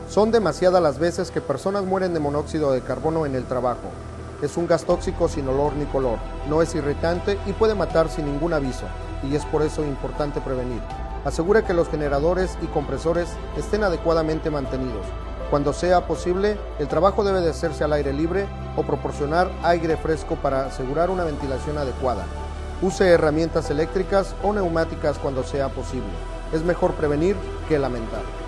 Son demasiadas las veces que personas mueren de monóxido de carbono en el trabajo. Es un gas tóxico sin olor ni color, no es irritante y puede matar sin ningún aviso, y es por eso importante prevenir. Asegure que los generadores y compresores estén adecuadamente mantenidos. Cuando sea posible, el trabajo debe de hacerse al aire libre o proporcionar aire fresco para asegurar una ventilación adecuada. Use herramientas eléctricas o neumáticas cuando sea posible. Es mejor prevenir que lamentar.